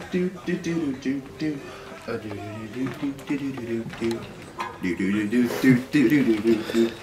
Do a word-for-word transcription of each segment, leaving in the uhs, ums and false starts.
do do do do do do do do do do do do do do do do do do.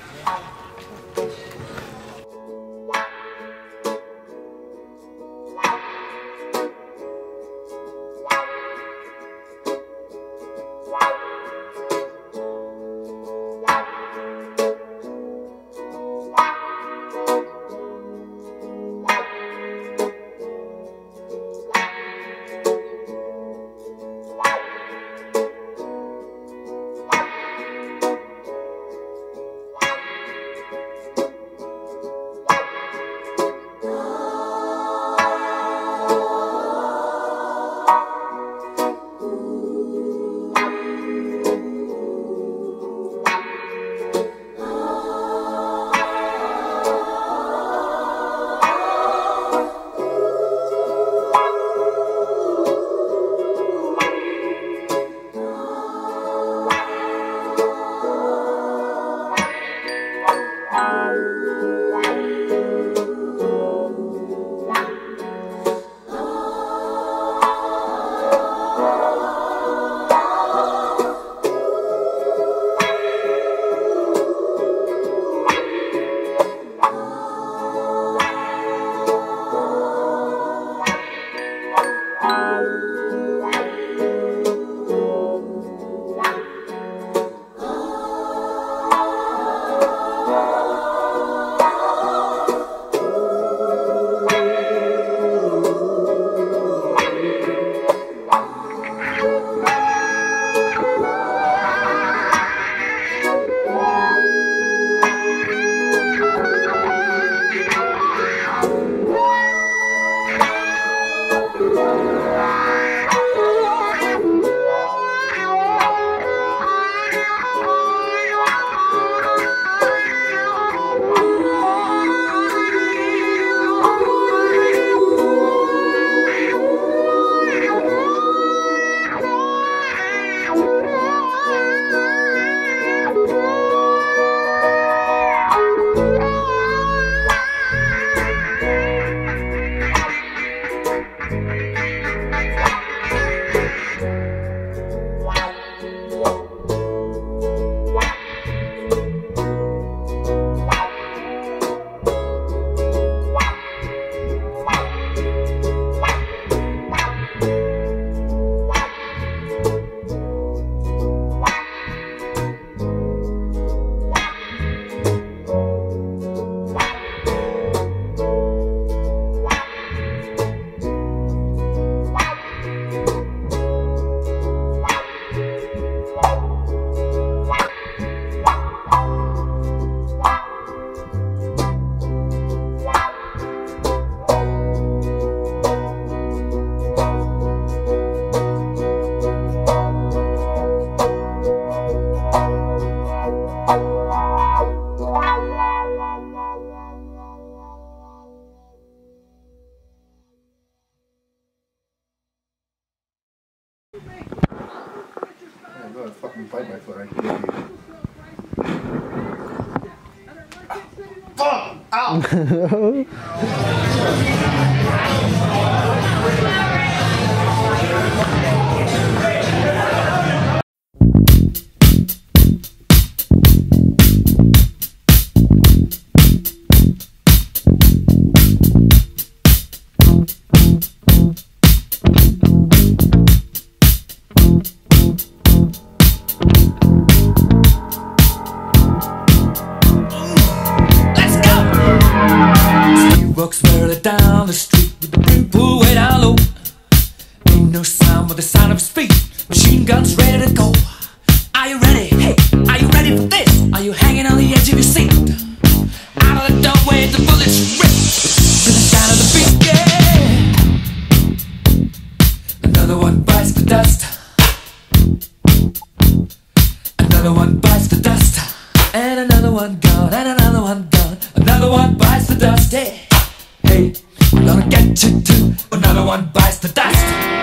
I'm gonna fucking bite my foot right here. Fuck! Ow! Walks further down the street with the brim pulled way down low. Ain't no sound but the sound of his feet. Machine guns ready to go. Are you ready? Hey, are you ready for this? Are you hanging on the edge of your seat? Out of the doorway the bullets rip to the sound of the beat, yeah. Another one bites the dust. Another one bites the dust. And another one gone, and another one gone. Another one bites the dust, hey. Hey, I'm gonna get you too. Another one bites the dust.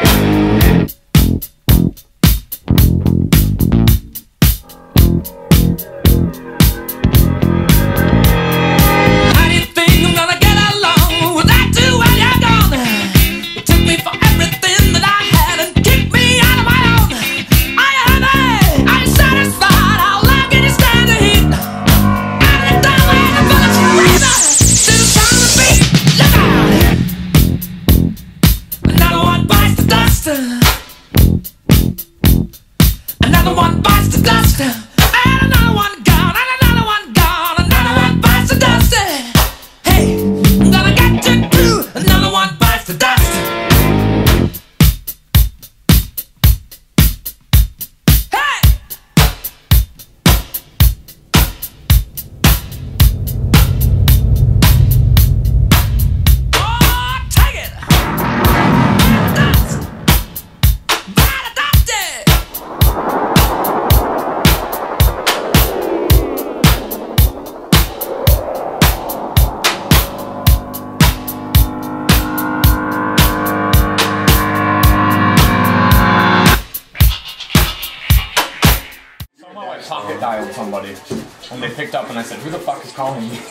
How do you think I'm gonna get along without you when you're gone? You took me for everything that I had. another one bites the dust. And another one gone, and another one gone, another one bites the dust. Hey, I'm gonna get you too. Another one bites the dust. Pocket dialed somebody and they picked up and I said, who the fuck is calling me?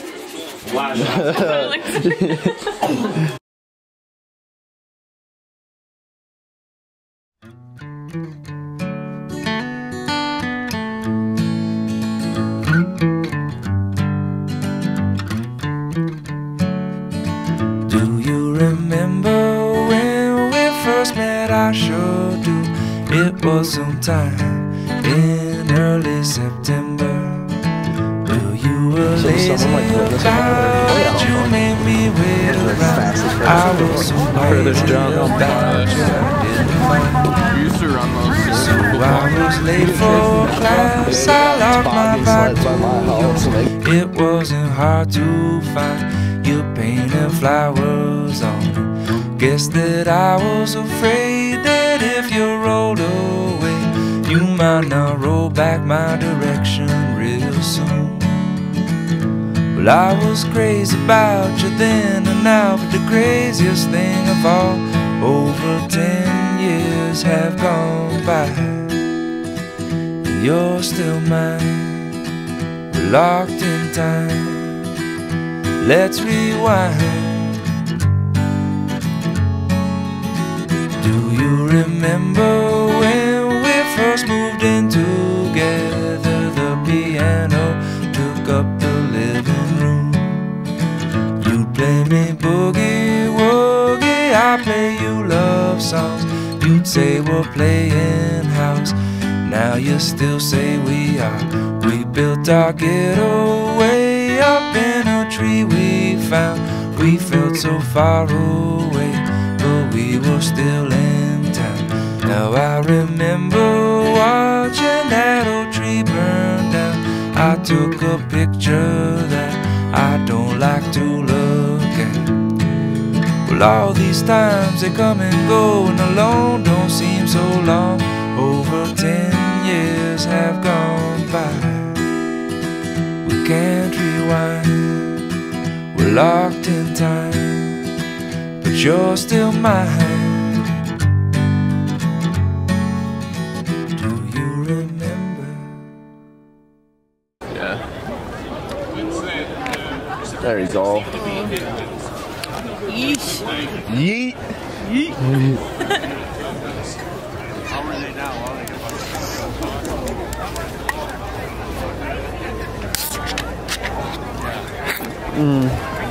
Do you remember when we first met? I sure do. It was sometime in early September. Well, you were So lazy someone like this about one? it. You made me wait around. I was so Furthest late jump. about you. I didn't mind. So I was late for class. I locked my back door. It wasn't hard to find you painted flowers on it. Guess that I was afraid that if you rolled away, you might not roll back my direction real soon. Well, I was crazy about you then and now, but the craziest thing of all, over ten years have gone by, and you're still mine. We're locked in time. Let's rewind. Do you remember when we first moved in together? The piano took up the living room. You'd play me boogie woogie, I'd play you love songs. You'd say we're playing house, now you still say we are. We built our ghetto way up in a tree we found. We felt so far away, but we were still in town. Now I remember watching that old tree burn down. I took a picture that I don't like to look at. Well, all these times they come and go, and alone don't seem so long. Over ten years have gone by. We can't rewind. We're locked in time, but you're still mine. Do you remember? Yeah. There you go. Yeesh. Yeet. Yeet. Mm.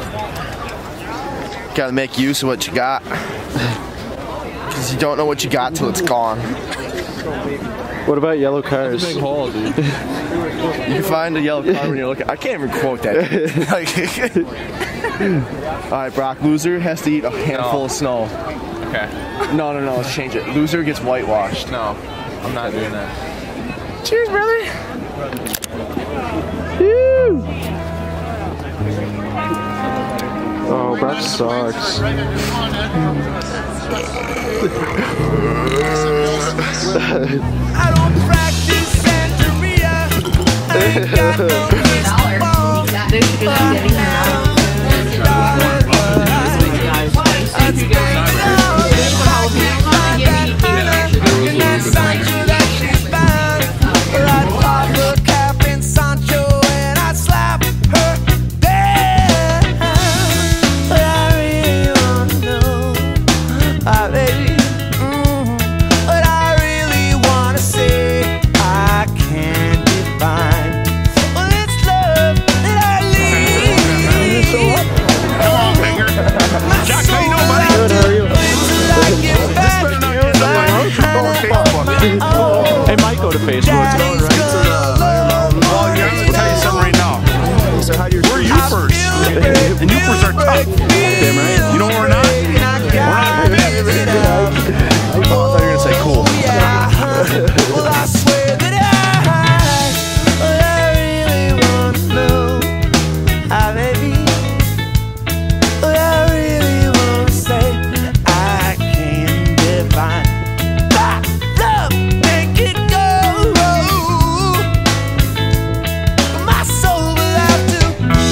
Gotta make use of what you got. Because you don't know what you got till it's gone. What about yellow cars? Big hole, dude. You can find a yellow car when you're looking. I can't even quote that. Alright, Brock. Loser has to eat a handful No. of snow. Okay. No, no, no. Let's change it. Loser gets whitewashed. No, I'm not doing that. Cheers, brother. Oh, Brock sucks. I don't practice Santeria. I ain't got no crystal ball. I take it out and that Sancho that she's found. Or I'd pop her cap in Sancho and I'd slap her down. But I really wanna know, ah, baby. But I really wanna say I can't define. Well, it's love that I lead. Come on, finger. Jack, how you doing, buddy? Good, how are you? This better not end up like Facebook. Hey, Michael, to Facebook. Going right to the Iron Mountain. Well, yeah, I'm gonna tell you something right now. So how do you We're Upers, and Upers are tough. Damn right. You know what we're not? We're not fit. I thought you were gonna say cool. Well, I swear that I, well, I really wanna know how they be. Well, I really wanna say I can't define that love, make it go. My soul will have to.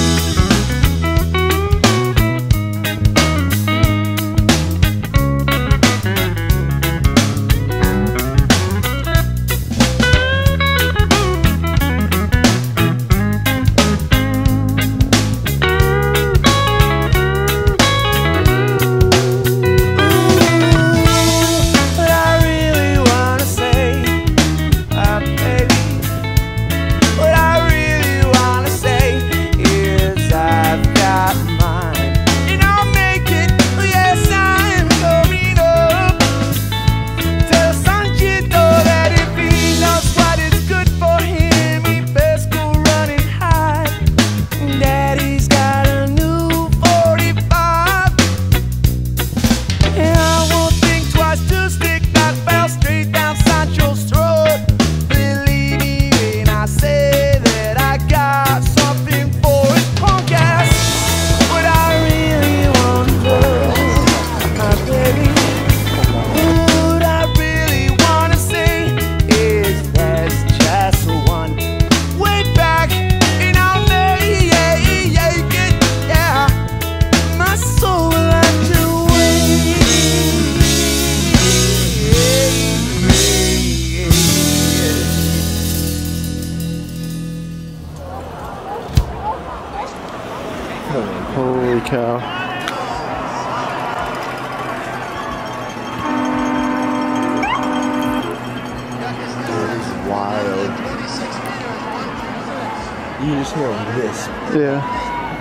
Holy cow. Wild. You just hear a wisp. Yeah.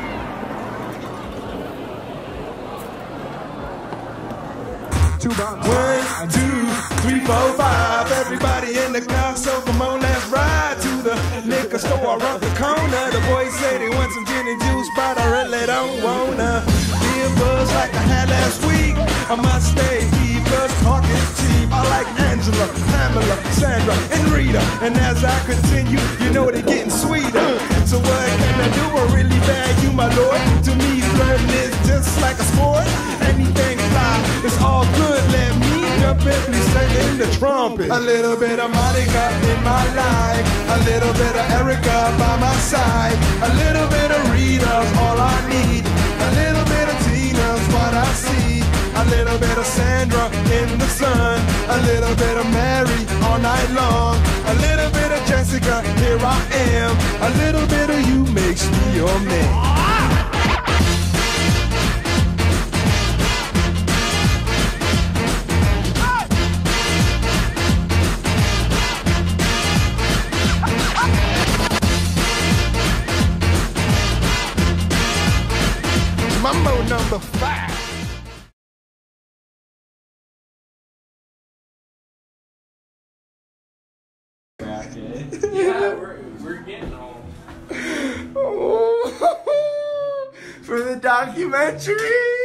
One, two, three, four, five. Everybody in the car, so come on, let's ride to the liquor store around the corner. The boys say they want some gin and juice, but I really don't wanna be a buzz like I had last week. I must stay deep, cause talk is cheap. I like Angela, Pamela, Sandra, and Rita. And as I continue, you know they're getting sweeter. So what can I do? I really bag you, my lord. To me, flirting is just like a sport. Anything fly, it's all good. Let me jump in, please sing in the trumpet. A little bit of Monica in my life, a little bit of Erica by my side, a little bit of Rita's all I need, a little bit of Tina's what I see, a little bit of Sandra in the sun, a little bit of Mary all night long, a little bit of Jessica, here I am, a little bit of you makes me your man. Mambo number five. Yeah, we're, we're getting home. Oh, for the documentary.